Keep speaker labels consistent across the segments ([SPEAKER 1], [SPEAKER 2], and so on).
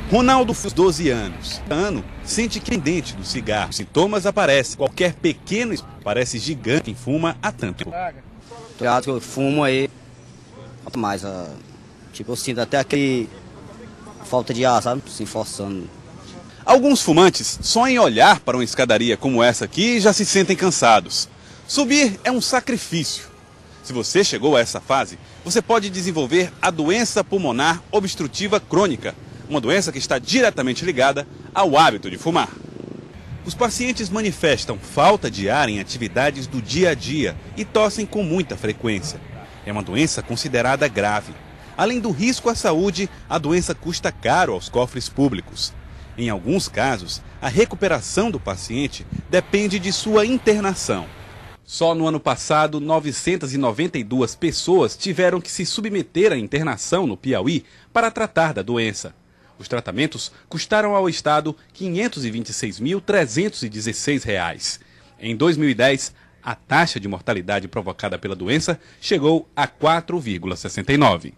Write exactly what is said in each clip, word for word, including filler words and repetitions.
[SPEAKER 1] Ronaldo, doze anos. Ano, sente que é dente do cigarro. Os sintomas aparecem. Qualquer pequeno parece gigante quem fuma há tanto tempo.
[SPEAKER 2] Claro que eu fumo aí, falta mais, uh, tipo, eu sinto até aquele falta de ar, sabe? Se forçando.
[SPEAKER 1] Alguns fumantes só em olhar para uma escadaria como essa aqui já se sentem cansados. Subir é um sacrifício. Se você chegou a essa fase, você pode desenvolver a doença pulmonar obstrutiva crônica, uma doença que está diretamente ligada ao hábito de fumar. Os pacientes manifestam falta de ar em atividades do dia a dia e tossem com muita frequência. É uma doença considerada grave. Além do risco à saúde, a doença custa caro aos cofres públicos. Em alguns casos, a recuperação do paciente depende de sua internação. Só no ano passado, novecentas e noventa e duas pessoas tiveram que se submeter à internação no Piauí para tratar da doença. Os tratamentos custaram ao Estado quinhentos e vinte e seis mil, trezentos e dezesseis reais. Em dois mil e dez, a taxa de mortalidade provocada pela doença chegou a quatro vírgula sessenta e nove.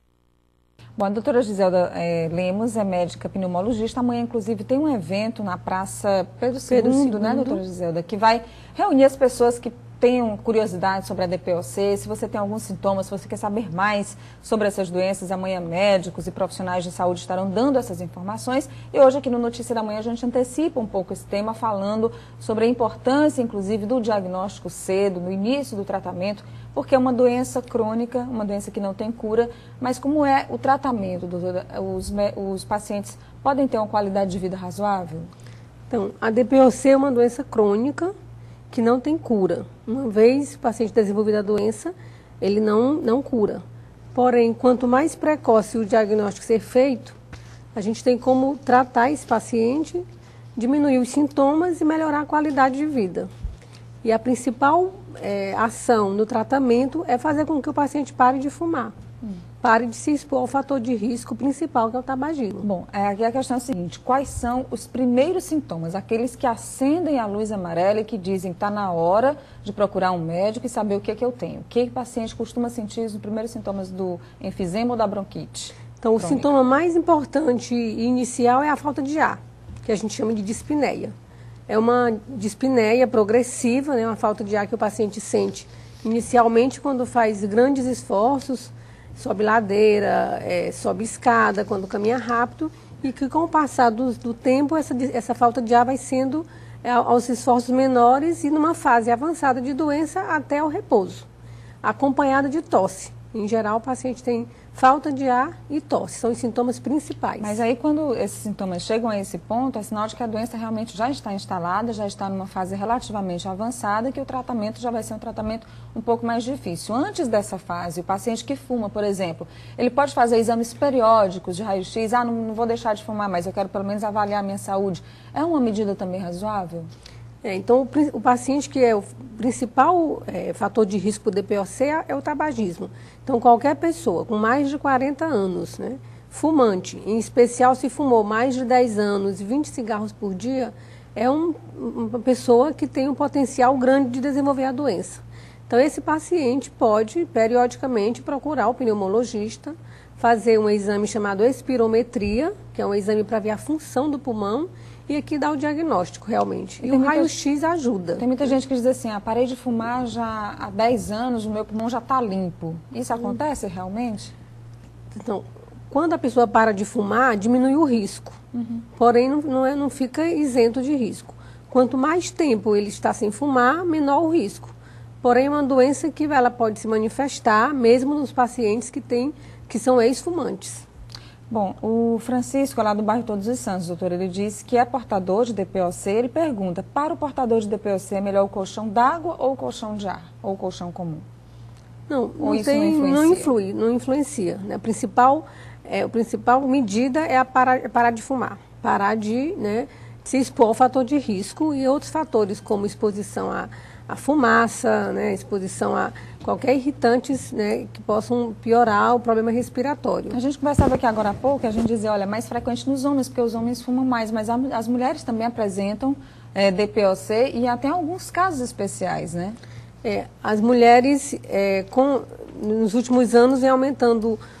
[SPEAKER 3] Bom, a doutora Giselda é, Lemos é médica pneumologista. Amanhã, inclusive, tem um evento na Praça Pedro segundo, né, doutora Giselda, que vai reunir as pessoas que tenham curiosidade sobre a D P O C. Se você tem alguns sintomas, se você quer saber mais sobre essas doenças, amanhã médicos e profissionais de saúde estarão dando essas informações. E hoje aqui no Notícia da Manhã a gente antecipa um pouco esse tema, falando sobre a importância, inclusive, do diagnóstico cedo, no início do tratamento, porque é uma doença crônica, uma doença que não tem cura, mas como é o tratamento, doutora? Os, os pacientes podem ter uma qualidade de vida razoável?
[SPEAKER 4] Então, a D P O C é uma doença crônica que não tem cura. Uma vez o paciente desenvolvido a doença, ele não, não cura. Porém, quanto mais precoce o diagnóstico ser feito, a gente tem como tratar esse paciente, diminuir os sintomas e melhorar a qualidade de vida. E a principal é, ação no tratamento é fazer com que o paciente pare de fumar. Hum. Pare de se expor ao fator de risco principal, que é o tabagismo.
[SPEAKER 3] Bom, aqui a questão é a seguinte: quais são os primeiros sintomas, aqueles que acendem a luz amarela e que dizem que está na hora de procurar um médico e saber o que, é que eu tenho? O que o paciente costuma sentir os primeiros sintomas do enfisema ou da bronquite?
[SPEAKER 4] Então,
[SPEAKER 3] crônica?
[SPEAKER 4] O sintoma mais importante e inicial é a falta de ar, que a gente chama de dispneia. É uma dispneia progressiva, né, uma falta de ar que o paciente sente inicialmente quando faz grandes esforços, sobe ladeira, é, sobe escada, quando caminha rápido, e que com o passar do, do tempo essa, essa falta de ar vai sendo é, aos esforços menores e numa fase avançada de doença até o repouso, acompanhada de tosse. Em geral, o paciente tem falta de ar e tosse, são os sintomas principais.
[SPEAKER 3] Mas aí, quando esses sintomas chegam a esse ponto, é sinal de que a doença realmente já está instalada, já está numa fase relativamente avançada, e que o tratamento já vai ser um tratamento um pouco mais difícil. Antes dessa fase, o paciente que fuma, por exemplo, ele pode fazer exames periódicos de raio-x. Ah, não, não vou deixar de fumar, mas eu quero pelo menos avaliar a minha saúde. É uma medida também razoável?
[SPEAKER 4] É, então, o, o paciente que é o principal é, fator de risco para o D P O C é, é o tabagismo. Então, qualquer pessoa com mais de quarenta anos, né, fumante, em especial se fumou mais de dez anos e vinte cigarros por dia, é um, uma pessoa que tem um potencial grande de desenvolver a doença. Então, esse paciente pode, periodicamente, procurar o pneumologista, fazer um exame chamado espirometria, que é um exame para ver a função do pulmão, e aqui dá o diagnóstico, realmente. E, e o raio-x ajuda.
[SPEAKER 3] Tem muita gente que diz assim, ah, parei de fumar já há dez anos, o meu pulmão já está limpo. Isso hum. acontece realmente?
[SPEAKER 4] Então, quando a pessoa para de fumar, diminui o risco. Uhum. Porém, não, não, é, não fica isento de risco. Quanto mais tempo ele está sem fumar, menor o risco. Porém, é uma doença que ela pode se manifestar mesmo nos pacientes que, tem, que são ex-fumantes.
[SPEAKER 3] Bom, o Francisco, lá do bairro Todos os Santos, doutor, ele disse que é portador de D P O C. Ele pergunta, para o portador de D P O C, é melhor o colchão d'água ou o colchão de ar? Ou o colchão comum?
[SPEAKER 4] Não, não, isso tem, não, não influi, não influencia. Né? A principal, é, a principal medida é a parar, parar de fumar, parar de, né, se expor ao fator de risco e outros fatores, como exposição a a fumaça, né, exposição a qualquer irritantes, né, que possam piorar o problema respiratório.
[SPEAKER 3] A gente conversava aqui agora há pouco, a gente dizia, olha, é mais frequente nos homens, porque os homens fumam mais, mas a, as mulheres também apresentam é, D P O C e até alguns casos especiais, né?
[SPEAKER 4] É, as mulheres, é, com, nos últimos anos, vem aumentando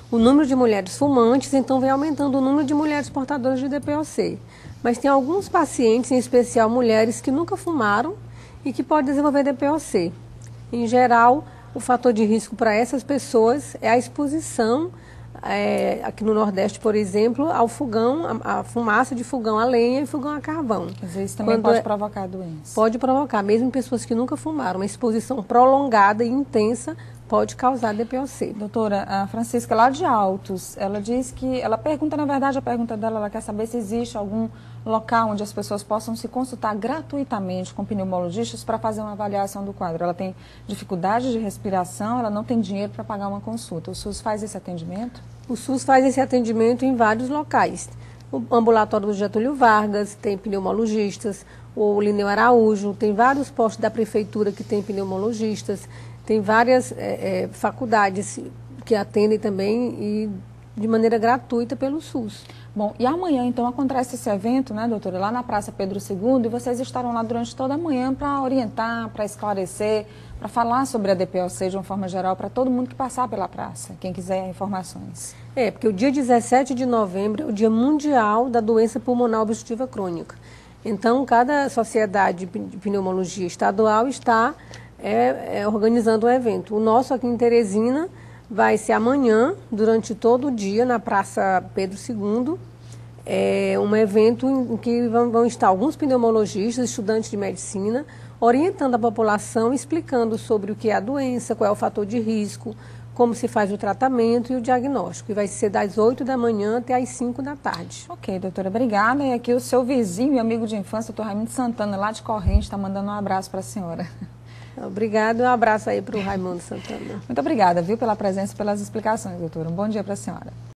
[SPEAKER 4] o número de mulheres fumantes, então vem aumentando o número de mulheres portadoras de D P O C. Mas tem alguns pacientes, em especial mulheres, que nunca fumaram e que podem desenvolver D P O C. Em geral, o fator de risco para essas pessoas é a exposição, é, aqui no Nordeste, por exemplo, ao fogão, a, a fumaça de fogão a lenha e fogão a carvão.
[SPEAKER 3] Às vezes também
[SPEAKER 4] Quando
[SPEAKER 3] pode
[SPEAKER 4] é,
[SPEAKER 3] provocar doença.
[SPEAKER 4] Pode provocar, mesmo em pessoas que nunca fumaram. Uma exposição prolongada e intensa pode causar D P O C.
[SPEAKER 3] Doutora, a Francisca, lá de Altos, ela diz que, ela pergunta, na verdade, a pergunta dela, ela quer saber se existe algum local onde as pessoas possam se consultar gratuitamente com pneumologistas para fazer uma avaliação do quadro. Ela tem dificuldade de respiração, ela não tem dinheiro para pagar uma consulta. O SUS faz esse atendimento?
[SPEAKER 4] O SUS faz esse atendimento em vários locais. O ambulatório do Getúlio Vargas tem pneumologistas, o Lineu Araújo, tem vários postos da prefeitura que tem pneumologistas, tem várias é, é, faculdades que atendem também e de maneira gratuita pelo SUS.
[SPEAKER 3] Bom, e amanhã então acontece esse evento, né, doutora, lá na Praça Pedro segundo, e vocês estarão lá durante toda a manhã para orientar, para esclarecer, para falar sobre a D P O C de uma forma geral para todo mundo que passar pela praça, quem quiser informações.
[SPEAKER 4] É, porque o dia dezessete de novembro é o Dia Mundial da Doença Pulmonar Obstrutiva Crônica. Então, cada sociedade de pneumologia estadual está é, é, organizando um evento. O nosso aqui em Teresina vai ser amanhã, durante todo o dia, na Praça Pedro segundo, é um evento em que vão, vão estar alguns pneumologistas, estudantes de medicina, orientando a população, explicando sobre o que é a doença, qual é o fator de risco, como se faz o tratamento e o diagnóstico. E vai ser das oito da manhã até as cinco da tarde.
[SPEAKER 3] Ok, doutora, obrigada. E aqui o seu vizinho e amigo de infância, doutor Raimundo Santana, lá de Corrente, está mandando um abraço para a senhora.
[SPEAKER 4] Obrigada, um abraço aí para o Raimundo Santana.
[SPEAKER 3] Muito obrigada, viu, pela presença e pelas explicações, doutora. Um bom dia para a senhora.